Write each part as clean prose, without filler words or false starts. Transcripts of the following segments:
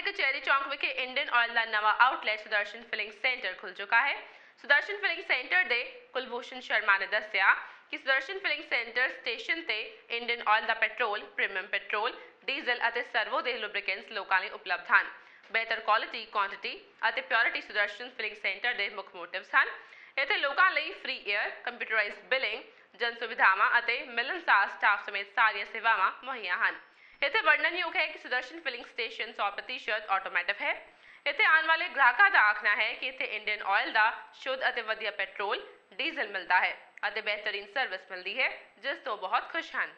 कचहरी चौक विखे Indian Oil का नवा आउटलैट सुदर्शन फिलिंग सेंटर खुल चुका है। सुदर्शन फिलिंग सेंटर दे कुलभूषण शर्मा ने दस्या कि सुदर्शन फिलिंग सेंटर स्टेशन ते इंडियन ऑयल का पेट्रोल, प्रीमियम पेट्रोल, डीजल और सर्वो दे लुब्रिकेंट्स लोगों लिए उपलब्ध हैं। बेहतर क्वालिटी, क्वांटिटी और प्योरिटी सुदर्शन फिलिंग सेंटर के मुख्य मोटिव्स हैं। इत्थे लोगों लिए फ्री एयर, कंप्यूटराइज्ड बिलिंग, जन सुविधावां और मिलनसार स्टाफ समेत सारिया सेवावां मुहैया हैं। इत्थे वर्णनयोग है कि सुदर्शन फिलिंग स्टेशन 100% ऑटोमैटिक है। इत्थे आने वाले ग्राहकों का आखना है कि इत्थे इंडियन ऑयल का शुद्ध और वधिया पेट्रोल, डीजल मिलता है और बेहतरीन सर्विस मिलती है, जिस तो बहुत खुश हैं।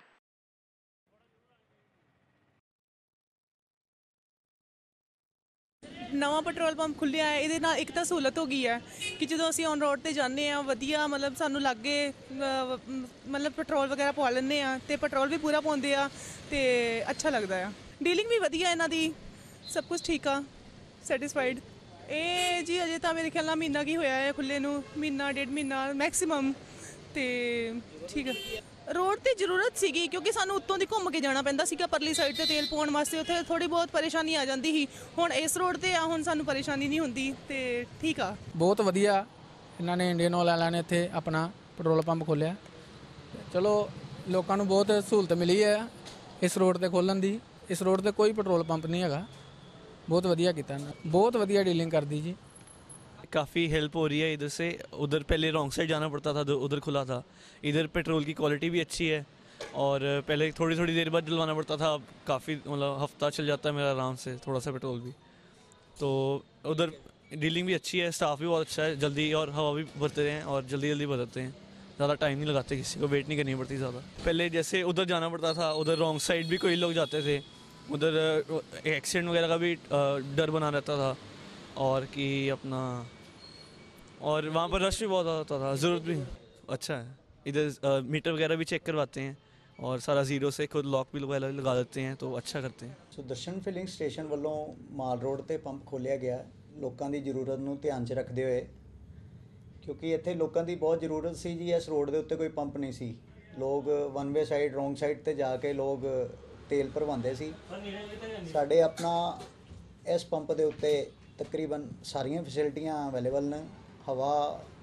नवा पेट्रोल पंप खुलिया है, ये एक तो सहूलत हो गई है कि जो असी ऑन रोड पर जाने वधिया मतलब सानू लागे मतलब पेट्रोल वगैरह पवा लें तो पेट्रोल भी पूरा पाते हैं तो अच्छा लगता है। डीलिंग भी वधिया इन्हां दी, सब कुछ ठीक आ, सैटिस्फाइड। ये जी अजे तो मेरे ख्याल नाल महीना की होया है खुले नूं, महीना डेढ़ महीना मैक्सीमम तो ठीक है। रोड की जरूरत सी क्योंकि सानू उत्तों दी घूम के जाना पैंदा सीगा परली साइड ते तेल पाउण वास्ते, उत्थे थोड़ी बहुत परेशानी आ जाती ही। हुण इस रोड ते आ, हुण सानू परेशानी नहीं हुंदी ते ठीक आ। बहुत वधिया इन्होंने इंडियन ऑयल वालों ने इत्थे अपना पेट्रोल पंप खोलिया। चलो लोगों को बहुत सहूलत मिली है इस रोड ते खोलन दी। इस रोड ते कोई पेट्रोल पंप नहीं हैगा, बहुत वधिया कीता, बहुत वधिया डीलिंग करदी जी। काफ़ी हेल्प हो रही है इधर से। उधर पहले रॉन्ग साइड जाना पड़ता था, उधर खुला था। इधर पेट्रोल की क्वालिटी भी अच्छी है और पहले थोड़ी थोड़ी देर बाद डलवाना पड़ता था, अब काफ़ी मतलब हफ्ता चल जाता है मेरा आराम से थोड़ा सा पेट्रोल भी। तो उधर डीलिंग भी अच्छी है, स्टाफ भी बहुत अच्छा है, जल्दी और हवा भी भरते हैं और जल्दी जल्दी भरते हैं, ज़्यादा टाइम नहीं लगाते, किसी को वेट नहीं करनी पड़ती ज़्यादा। पहले जैसे उधर जाना पड़ता था, उधर रॉन्ग साइड भी कोई लोग जाते थे, उधर एक्सीडेंट वगैरह का भी डर बना रहता था और कि अपना और वहाँ पर रश भी बहुत होता था। ज़रूरत भी अच्छा है, इधर मीटर वगैरह भी चेक करवाते हैं और सारा ज़ीरो से खुद लॉक भी लगा देते हैं, तो अच्छा करते हैं। सुदर्शन फिलिंग स्टेशन वालों माल रोड ते पंप खोलिया गया लोगों की जरूरत नूं ध्यान च रखते हुए, क्योंकि इत्थे लोगों की बहुत जरूरत सी जी। इस रोड के उत्ते कोई पंप नहीं सी, लोग one way side wrong side ते जाके लोग तेल भरवाते सी। साडे अपना इस पंप के उत्ते तकरीबन सारियां फैसिलिटियां अवेलेबल ने। हवा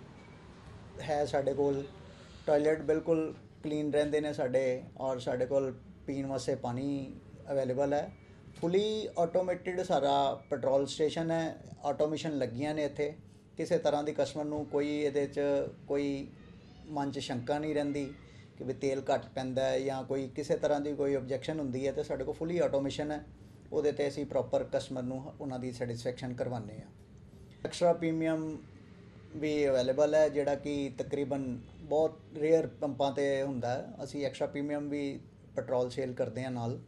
है साढ़े कोल, टॉयलेट बिल्कुल क्लीन रहंदे ने साढ़े, और साढ़े कोल पीण वास्ते पानी अवेलेबल है। फुली ऑटोमेटिड सारा पेट्रोल स्टेशन है, ऑटोमेशन लगियां ने इत्थे। किसी तरह की कस्टमर नूं कोई इहदे च कोई मन च शंका नहीं रहिंदी कि भी तेल घट पैंदा है या कोई किसी तरह की कोई ऑब्जैक्शन हुंदी है, तो साढ़े कोल फुली ऑटोमेशन है, उहदे ते असीं प्रॉपर कस्टमर नूं उन्हां दी सैटिस्फैक्शन करवाने आ। एक्स्ट्रा प्रीमियम भी अवेलेबल है, जिहड़ा कि तकरीबन बहुत रेयर पंपां ते हुंदा है। असीं एक्स्ट्रा प्रीमियम भी पेट्रोल सेल करते हैं नाल,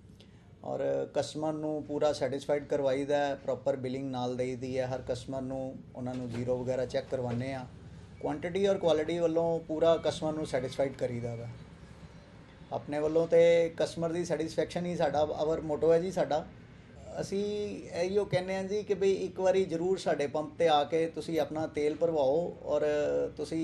और कस्टमर नूं पूरा सैटिस्फाइड करवाईदा है, प्रॉपर बिलिंग नाल देईदी है। हर कस्टमर नूं उन्हां नूं जीरो वगैरह चैक करवाने आ। क्वांटिटी और क्वालिटी वालों पूरा कस्टमर नूं सैटिस्फाइड करीदा वा। अपने वालों ते कस्टमर की सैटिस्फैक्शन ही साडा आवर मोटो है जी। साडा असी इहो कहने हैं जी कि बई एक बारी जरूर साडे पंप ते आके तुसी अपना तेल भरवाओ और तुसी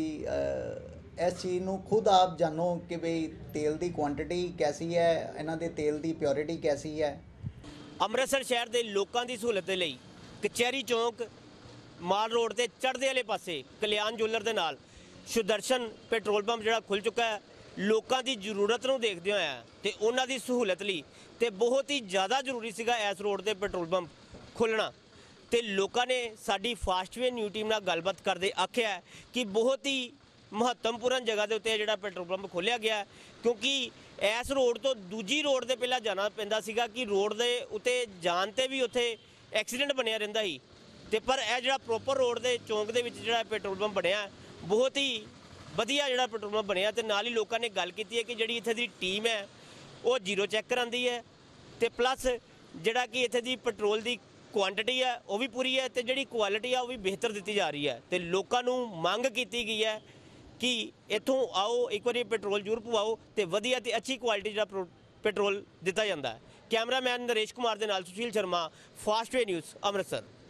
इस चीज़ नूं खुद आप जानो कि बई तेल की क्वांटिटी कैसी है, इन्हां दे तेल की प्योरिटी कैसी है। अमृतसर शहर के लोगों की सहूलत के लिए कचहरी चौक माल रोड के चढ़ते वाले पासे कल्याण ज्वेलर के नाल सुदर्शन पेट्रोल पंप जिहड़ा खुल चुका है। लोगों की जरूरत को देखते हुए तो उन्हों की सहूलत लिए तो बहुत ही ज़्यादा जरूरी सीगा इस रोड पर पेट्रोल पंप खोलना। तो लोगों ने साडी फास्टवे न्यू टीम नाल गलबात करते आख्या है कि बहुत ही महत्वपूर्ण जगह के उत्ते जिहड़ा पेट्रोल पंप खोलिया गया है, क्योंकि इस रोड तो दूजी रोड से पहला जाना पैंदा सीगा कि रोड के उत्ते जान ते भी उत्थे एक्सीडेंट बनिया रहिंदा ही। ते पर यह जिहड़ा प्रॉपर रोड के चौंक दे विच जिहड़ा पेट्रोल पंप बनिया बहुत ही वधिया जिहड़ा पेट्रोल पंप बनिया। ते नाल ही लोगों ने गल कीती है कि जिहड़ी इत्थे दी टीम है वो जीरो चैक करांदी है, ते प्लस जिहड़ा कि इत्थे दी पेट्रोल की क्वांटिटी है वो भी पूरी है, तो जिहड़ी क्वालिटी है वो भी बेहतर दी जा रही है। तो लोगों को मंग की गई है कि इत्थों आओ एक बार पेट्रोल जरूर पवाओ, तो वधिया ते अच्छी क्वालिटी जिहड़ा पेट्रोल दिता जाता है। कैमरामैन नरेश कुमार के नाल सुशील शर्मा, फास्टवे न्यूज़, अमृतसर।